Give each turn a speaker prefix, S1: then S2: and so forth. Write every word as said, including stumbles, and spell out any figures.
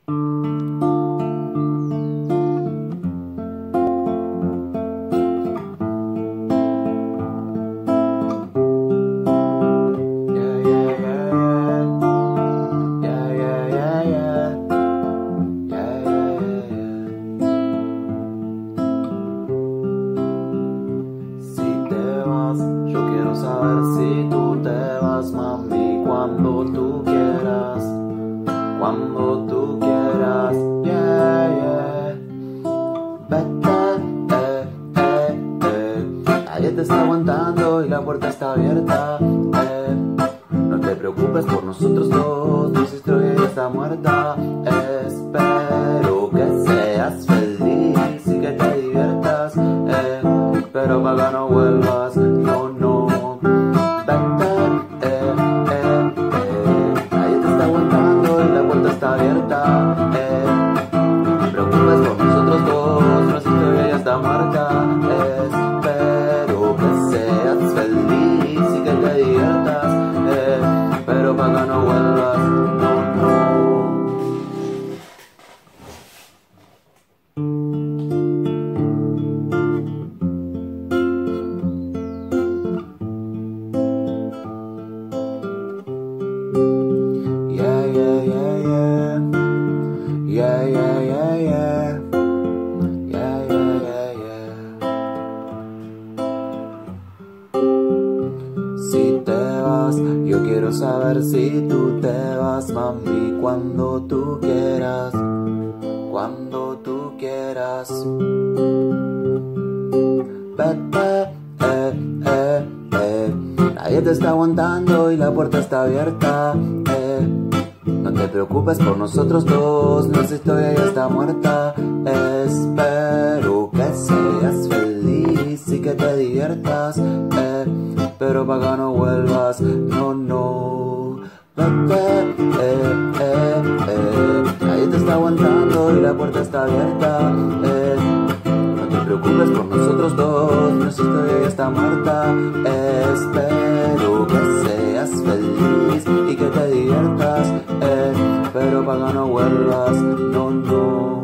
S1: Saber si tú te vas, mami, cuando tú quieras, cuando tú quieras, yeah, yeah. Vete, eh, eh, eh. Nadie te está aguantando y la puerta está abierta, eh. No te preocupes por nosotros dos, nuestra historia ya está muerta. Espero que seas feliz y que te diviertas, eh. Pero para que no vuelvas, no, no. Está abierta, eh. No te preocupes por nosotros dos, nuestra historia ya está muerta. Espero que seas feliz y que te diviertas, eh. Pero para que no vuelvas, no, no. Yeah, yeah, yeah, yeah. Yeah, yeah, yeah, yeah. Yeah, yeah, yeah, yeah. Si te vas, yo quiero saber si tú te vas, mami, cuando tú quieras, cuando tú quieras. Vete, eh, eh, eh. Nadie te está aguantando y la puerta está abierta, eh. No te preocupes por nosotros dos, nuestra historia ya está muerta. Espero que seas feliz y que te diviertas, eh. Pero para que no vuelvas, no, no. Vete, eh, eh, eh. Nadie te está aguantando y la puerta está abierta, eh. No te preocupes por nosotros dos, nuestra historia ya está muerta. Espero que seas feliz y que te diviertas, eh. Pero para que no vuelvas, no, no.